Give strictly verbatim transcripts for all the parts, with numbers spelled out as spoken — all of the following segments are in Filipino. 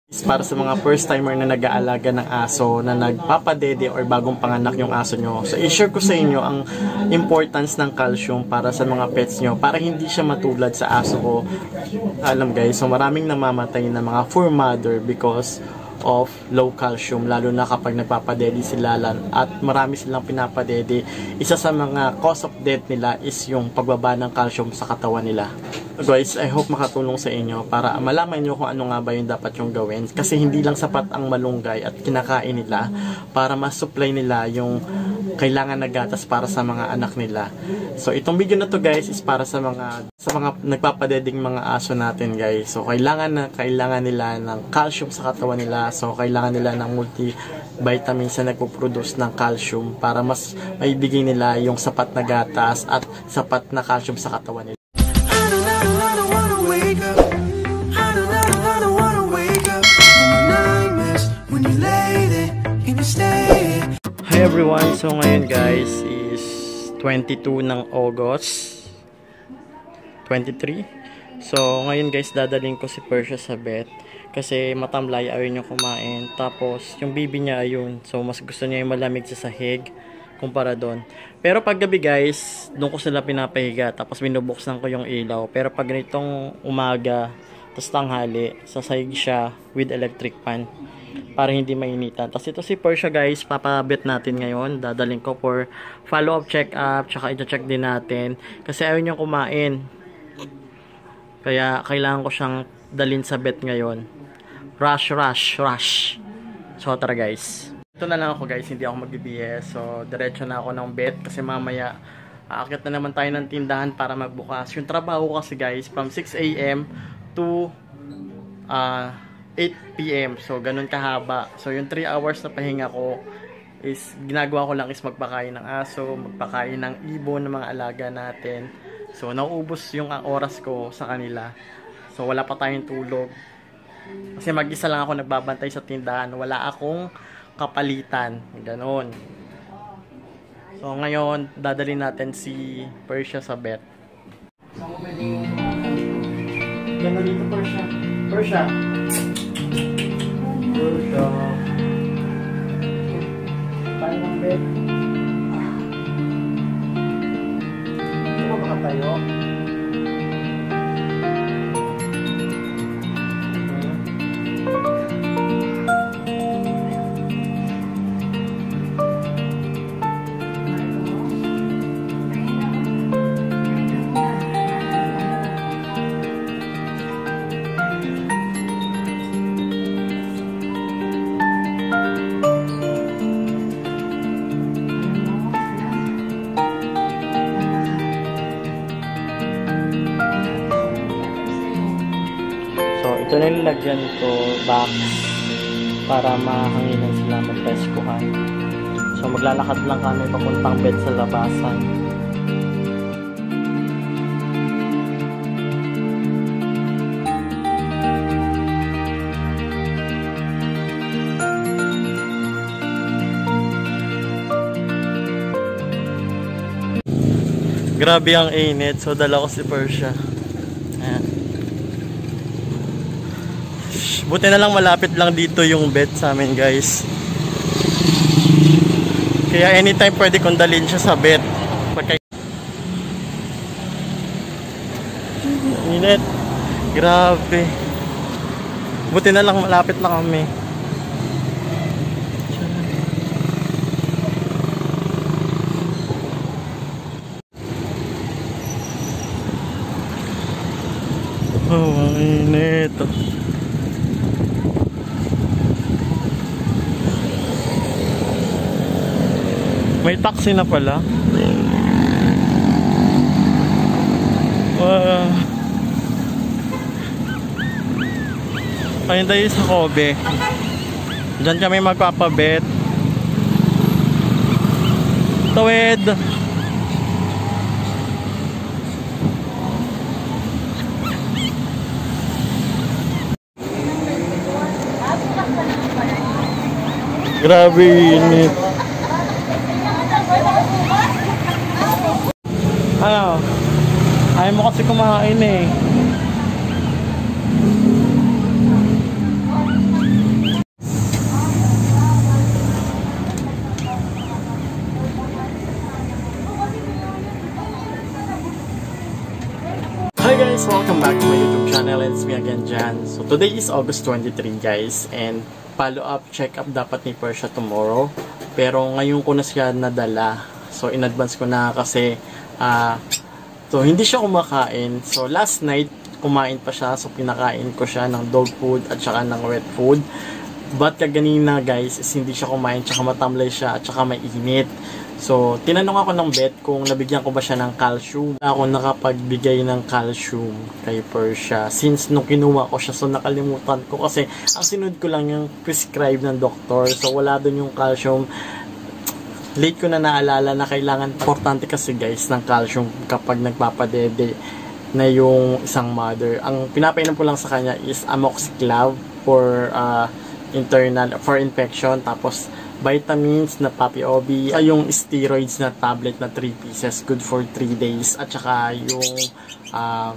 Para sa mga first timer na nag-aalaga ng aso, na nagpapadede or bagong panganak yung aso nyo, so i-share ko sa inyo ang importance ng calcium para sa mga pets nyo, para hindi siya matulad sa aso ko. Alam guys, so maraming namamatay na mga fur mother because of low calcium, lalo na kapag nagpapadede sila, at marami silang pinapadede. Isa sa mga cause of death nila is yung pagbaba ng calcium sa katawan nila. So guys, I hope makatulong sa inyo para malaman nyo kung ano nga ba yung dapat yung gawin, kasi hindi lang sapat ang malunggay at kinakain nila para ma-supply nila yung kailangan na gatas para sa mga anak nila. So itong video na to guys is para sa mga sa mga nagpapadeding mga aso natin guys. So kailangan na kailangan nila ng calcium sa katawan nila. So kailangan nila ng multivitamins na nagpo-produce ng calcium para mas maibigay nila yung sapat na gatas at sapat na calcium sa katawan nila. Hi everyone, so ngayon guys is twenty-two ng August twenty-three. So ngayon guys, dadaling ko si Persia sa vet kasi matamlay, ayaw niya kumain. Tapos yung baby niya ayun, so mas gusto niya yung malamig sa sahig kumpara doon. Pero pag gabi guys, doon ko sila pinapahiga, tapos binubuksan ko yung ilaw. Pero pag ganitong umaga tapos tanghali, sasahig siya with electric fan para hindi mainitan. Tapos ito si Persia guys, papabit natin ngayon. Dadaling ko for follow-up check-up, tsaka i-check din natin kasi ayaw niyang kumain. Kaya kailangan ko siyang dalhin sa vet ngayon. Rush, rush, rush. So tara guys. Ito na lang ako guys, hindi ako mag-B S. So diretso na ako ng vet kasi mamaya aakyat na naman tayo ng tindahan para magbukas. Yung trabaho kasi guys, from six A M to uh, eight P M So ganun kahaba. So yung three hours na pahinga ko is ginagawa ko lang is magpakain ng aso, magpakain ng ibon ng mga alaga natin. So nauubos yung oras ko sa kanila. So wala pa tayong tulog. Kasi mag-isa lang ako nagbabantay sa tindahan. Wala akong kapalitan. Ganon. So ngayon, dadalhin natin si Persia sa vet. Ganda dito Persia. Persia. Persia. Tayo ng vet. Ano ba tayo? Ito na nilagyan ko box para mahanginan sila, mag-rescuhan. So maglalakad lang kami papuntang vet sa labasan. Grabe ang init, so dala ko si Persia. Ayan. Buti na lang malapit lang dito yung vet sa amin guys. Kaya anytime pwede kong dalhin siya sa vet. Pagka... Init. Grabe. Buti na lang malapit lang kami. Oh, ang init. May taxi na pala. Wow. Ayun tayo sa Kobe. Diyan kami magpapabet. Tawid. Grabe init. Ano? Ayaw mo kasi kumain eh. guys! Welcome back to my YouTube channel. It's me again, Jan. So today is August twenty-third guys, and follow-up check-up dapat ni Persia tomorrow. Pero ngayon ko na siya nadala. So in advance ko na kasi uh, so hindi siya kumakain. So last night kumain pa siya, so pinakain ko siya ng dog food at saka ng wet food. But kaganina guys is hindi siya kumain, tsaka matamlay siya at saka mainit. So, tinanong ako ng vet kung nabigyan ko ba siya ng calcium. Ako nakapagbigay ng calcium kay Persia. Since nung kinuha ko siya, so nakalimutan ko. Kasi, ang sinunod ko lang yung prescribe ng doktor. So, wala dun yung calcium. Late ko na naalala na kailangan. Importante kasi guys ng calcium kapag nagpapadede na yung isang mother. Ang pinapainom ko lang sa kanya is amoxiclav for uh, internal, for infection. Tapos, vitamins na Papi Obi, ay yung steroids na tablet na three pieces, good for three days, at saka yung uh,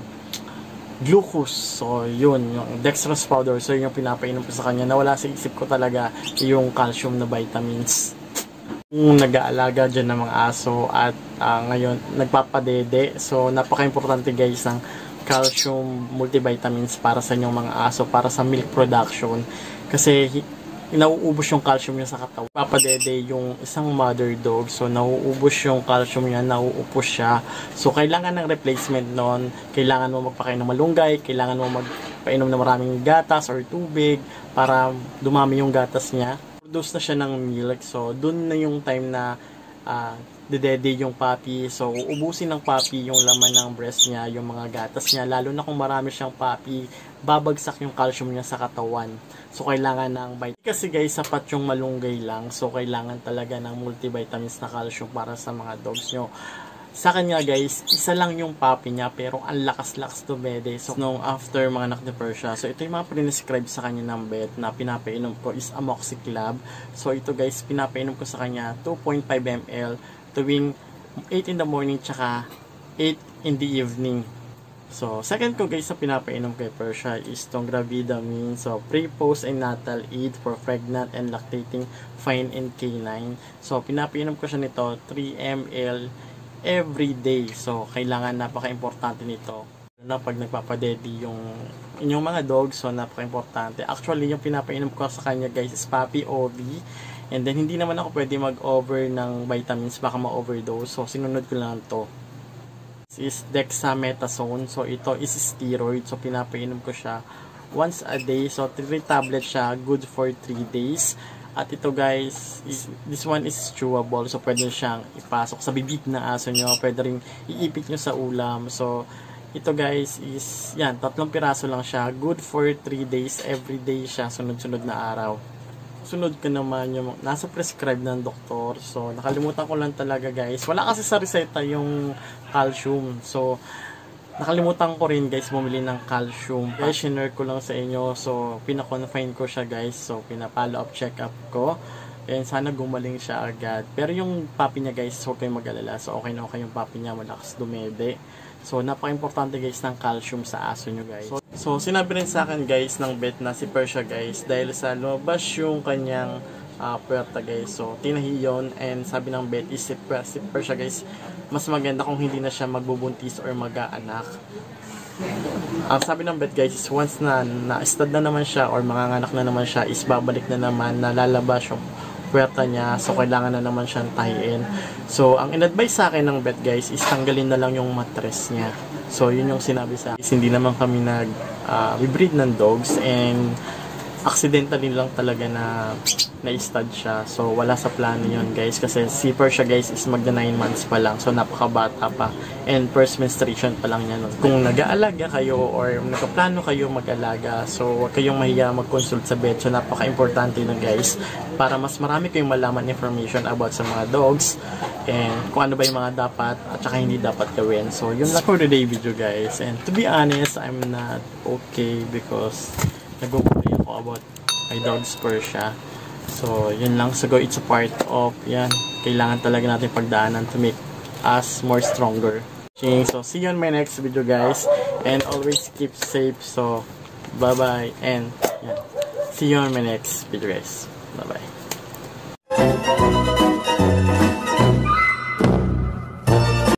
glucose, so yun, yung dextrose powder, so yun yung pinapainom ko sa kanya, nawala sa isip ko talaga yung calcium na vitamins. Yung nag-aalaga dyan ng mga aso at uh, ngayon nagpapadede, so napaka-importante guys ng calcium multivitamins para sa inyong mga aso, para sa milk production, kasi nauubos yung calcium niya sa katawan. Papadede yung isang mother dog. So, nauubos yung calcium niya, nauupos siya. So, kailangan ng replacement nun. Kailangan mo magpakain ng malunggay. Kailangan mo magpainom ng maraming gatas or tubig para dumami yung gatas niya. Produce na siya ng milk. So, dun na yung time na uh, dedede yung puppy. So, uubusin ng puppy yung laman ng breast niya, yung mga gatas niya. Lalo na kung marami siyang puppy, babagsak yung calcium niya sa katawan. So, kailangan ng vitamin. Kasi guys, sapat yung malunggay lang. So, kailangan talaga ng multivitamins na calcium para sa mga dogs nyo. Sa kanya guys, isa lang yung puppy niya, pero ang lakas-lakas tumede. So, nung after mga anak ni Persia, so ito yung mga prescribe sa kanya ng vet na pinapainom ko is amoxiclav. So, ito guys, pinapainom ko sa kanya two point five milliliters tuwing eight in the morning tsaka eight in the evening. So, second ko guys sa pinapainom kay Persia is tong Gravidamin. So, pre, post, and natal aid for pregnant and lactating fine and canine. So, pinapainom ko siya nito three milliliters every day. So, kailangan, napaka-importante nito. Na pag nagpapadedi yung inyong mga dogs, so napaka-importante. Actually, yung pinapainom ko sa kanya guys is Papi Obi. And then, hindi naman ako pwede mag-over ng vitamins, baka ma-overdose. So, sinunod ko lang to. Is dexamethasone. So, ito is steroid. So, pinapainom ko siya once a day. So, three tablets siya. Good for three days. At ito guys, is, this one is chewable. So, pwede siyang ipasok sa bibig na aso nyo. Pwede rin iipit nyo sa ulam. So, ito guys is, yan, tatlong piraso lang siya. Good for three days. Every day siya. Sunod-sunod na araw. Sunod ko naman yung nasa prescribe ng doktor. So, nakalimutan ko lang talaga guys. Wala kasi sa reseta yung calcium. So, nakalimutan ko rin guys bumili ng calcium. Guys, shinare ko lang sa inyo. So, pinakonfine ko siya guys. So, pinapollow up check up ko. And sana gumaling siya agad. Pero yung puppy niya guys, huwag kayong mag-alala. So, okay na okay yung puppy niya. Malakas dumede. So, napaka-importante guys ng calcium sa aso nyo guys. So, so, sinabi rin sa akin guys ng vet na si Persia guys, dahil sa lumabas yung kanyang uh, puwerta guys. So, tinahi yun. And sabi ng vet is si, si Persia guys, mas maganda kung hindi na siya magbubuntis or mag-aanak. Ang sabi ng vet guys is once na na-stud na naman siya or manganganak na naman siya, is babalik na naman, na lalabas yung puwerta niya. So, kailangan na naman siyang tahiin. So, ang in-advise sa akin ng vet guys is tanggalin na lang yung mattress niya. So, yun yung sinabi sa akin. Hindi naman kami nag-breed uh, ng dogs and accidentally lang talaga na na-stud siya. So, wala sa plano yun guys. Kasi si Persia guys is magda nine months pa lang. So, napakabata pa. And first menstruation pa lang niya nun. Kung nag-aalaga kayo or nagpaplano kayo mag-alaga, so huwag kayong mahiya mag-consult sa vet. So, napaka-importante nun guys. Para mas marami kayong malaman information about sa mga dogs. And kung ano ba yung mga dapat at saka hindi dapat gawin. So, yun lang for today video guys. And to be honest, I'm not okay because nag-worry ako about my dog's Persia. So, yun lang. So, it's a part of, yan, kailangan talaga natin pagdaanan to make us more stronger. So, see you on my next video, guys. And always keep safe. So, bye-bye. And, yan, see you on my next video, guys. Bye-bye.